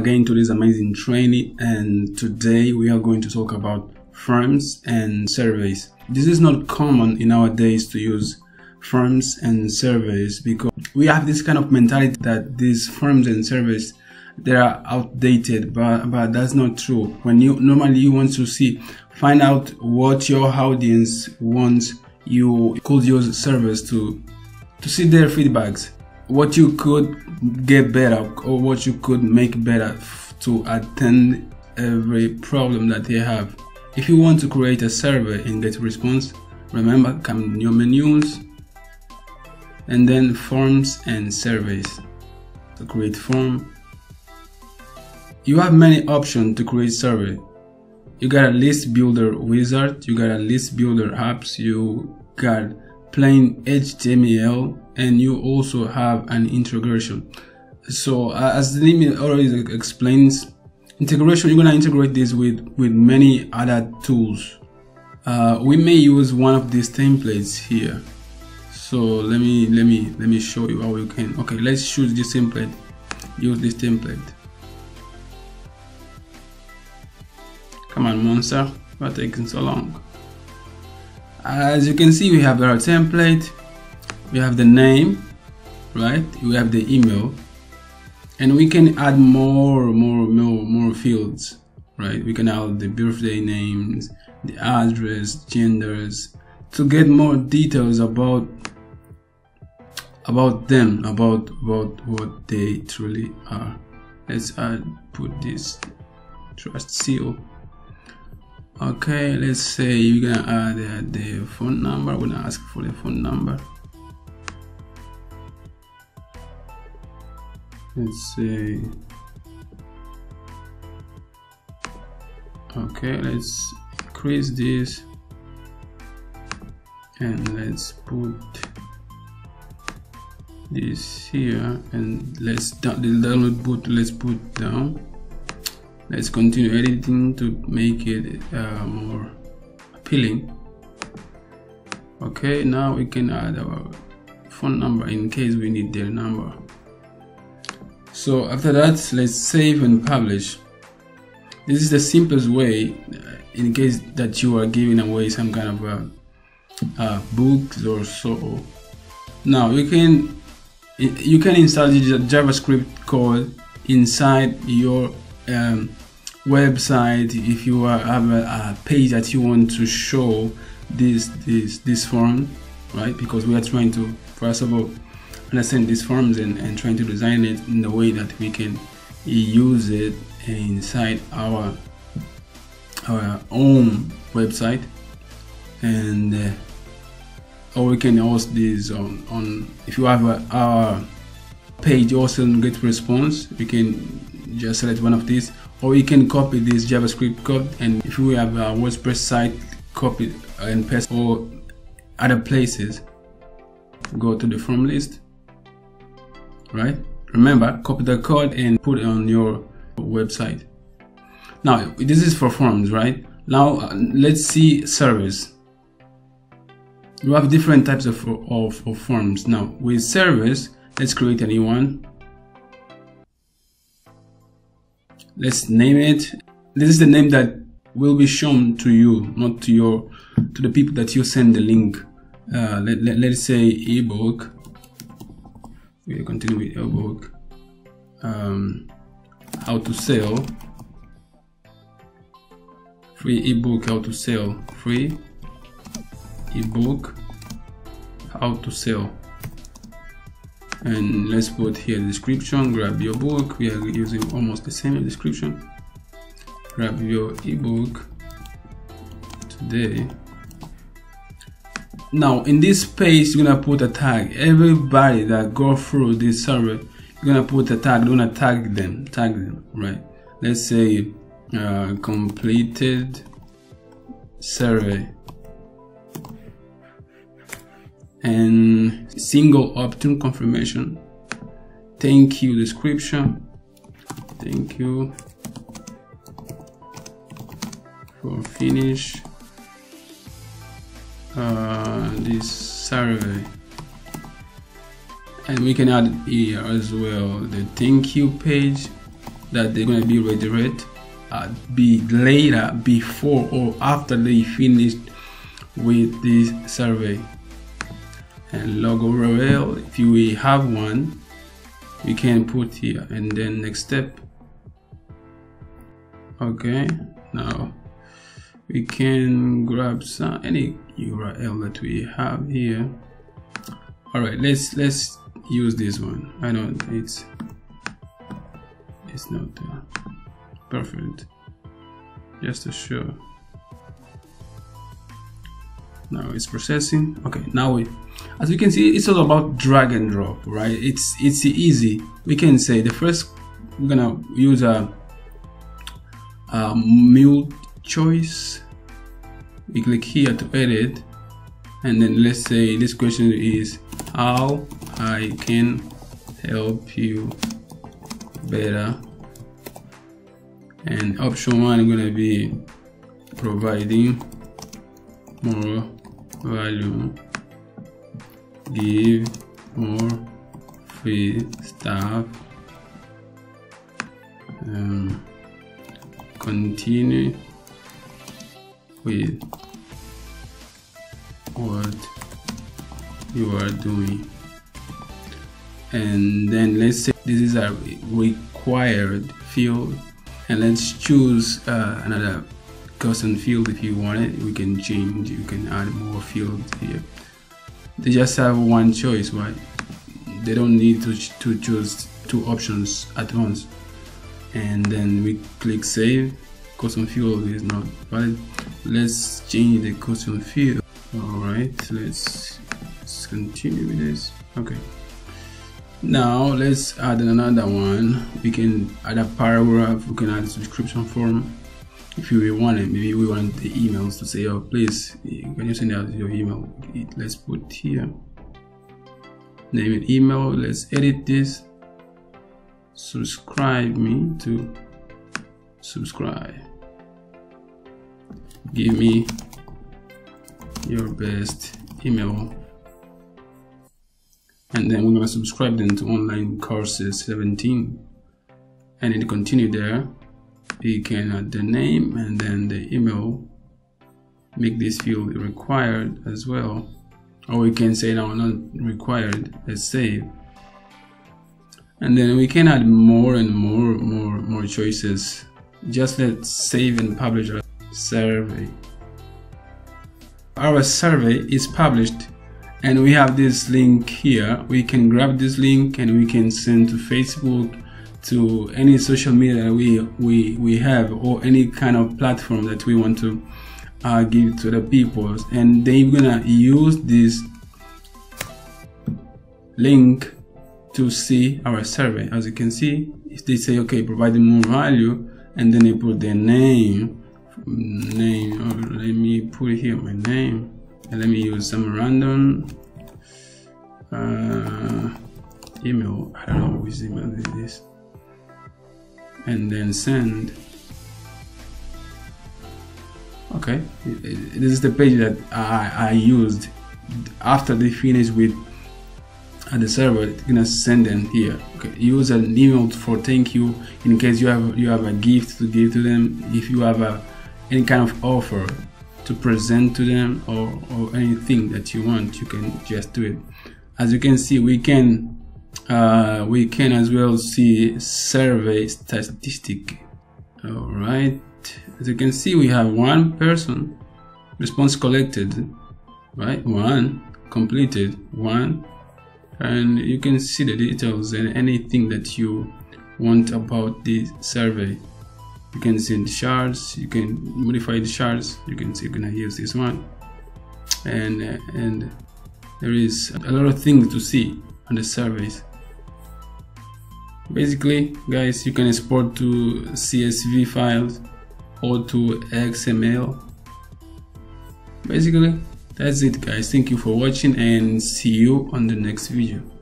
again to this amazing training, and today we are going to talk about forms and surveys. This is not common in our days to use forms and surveys because we have this kind of mentality that these forms and surveys, they are outdated, but that's not true. When you normally want to find out what your audience wants, you could use surveys to see their feedbacks, what you could get better or what you could make better to attend every problem that they have. If you want to create a survey in GetResponse, remember, come in your menus and then forms and surveys. To create form, you have many options to create survey. You got a list builder wizard, you got a list builder apps, you got plain HTML, and you also have an integration. So as the name already explains, integration, you're gonna integrate this with many other tools. We may use one of these templates here. So let me show you how you can. Okay, let's choose this template. Use this template. Come on, monster, why taking so long? As you can see, we have our template, we have the name, right? We have the email, and we can add more fields, right? We can add the birthday names, the address, genders, to get more details about them, about what they truly are. Let's put this trust seal. Okay, let's say you're gonna add the phone number. We're gonna ask for the phone number. Let's say, okay, let's increase this and let's put this here, and let's the download button, let's put down. Let's continue editing to make it more appealing. Okay, now we can add our phone number in case we need their number. So after that, let's save and publish. This is the simplest way in case that you are giving away some kind of books or so. Now you can install the JavaScript code inside your website if you have a page that you want to show this form, right? Because we are trying to first of all understand these forms and trying to design it in the way that we can use it inside our own website, and or we can host this on if you have our page also in GetResponse. We can just select one of these, or you can copy this JavaScript code, and if we have a WordPress site, copy and paste, or other places, go to the form list, right? Remember, copy the code and put it on your website. Now this is for forms, right? Now let's see surveys. You have different types of forms. Now with surveys, let's create a new one. Let's name it. This is the name that will be shown to you, not to the people that you send the link. Let's say ebook. We'll continue with ebook. How to sell. Free ebook. How to sell. Free ebook. How to sell. And let's put here the description. Grab your book. We are using almost the same description. Grab your ebook today. Now in this page, you're gonna put a tag. Everybody that go through this survey, you're gonna put a tag. You're gonna tag them, right? Let's say completed survey and single opt-in confirmation. Thank you description. Thank you for finish this survey. And we can add here as well the thank you page that they're going to be redirected be later, before or after they finished with this survey. And logo URL, if we have one, we can put here. And then next step. Okay, now we can grab any URL that we have here. All right, let's use this one. I know it's not perfect, just to show. Now it's processing. Okay, now as you can see, it's all about drag and drop, right? It's easy. We can say the first, we're gonna use a mule choice. We click here to edit, and then let's say this question is how I can help you better. And option 1 is gonna be providing more value, give more free stuff, continue with what you are doing. And then let's say this is a required field, and let's choose another custom field. If you want it, we can change, you can add more fields here. They just have one choice, right? They don't need to choose 2 options at once. And then we click save. Custom field is not valid. Let's change the custom field. All right, let's continue with this. Okay, now let's add another one. We can add a paragraph, we can add a subscription form if you want it. Maybe we want the emails to say, oh please, can you send out your email? Let's put here, name it email. Let's edit this. Subscribe me to subscribe. Give me your best email. And then we're going to subscribe them to online courses 17, and then continue there. We can add the name and then the email, make this field required as well, or we can say no, not required. Let's save. And then we can add more and more choices. Just let's save and publish our survey. Our survey is published, and we have this link here. We can grab this link and we can send to Facebook, to any social media that we have, or any kind of platform that we want to give to the people, and they're gonna use this link to see our survey. As you can see, if they say okay, providing more value, and then they put their name, or let me put here my name, and let me use some random email. I don't know which email it is, and then send. Okay, this is the page that I used after they finish with the server. It's gonna send them here. Okay, use an email for thank you in case you have a gift to give to them. If you have any kind of offer to present to them, or anything that you want, you can just do it. As you can see, we can as well see survey statistic. All right, as you can see, we have 1 person, response collected, right, 1 completed, 1, and you can see the details and anything that you want about the survey. You can see the charts, you can modify the charts. You can see, you're gonna use this one, and there is a lot of things to see on the surveys. Basically, guys, you can export to CSV files or to XML. Basically, that's it, guys. Thank you for watching, and see you on the next video.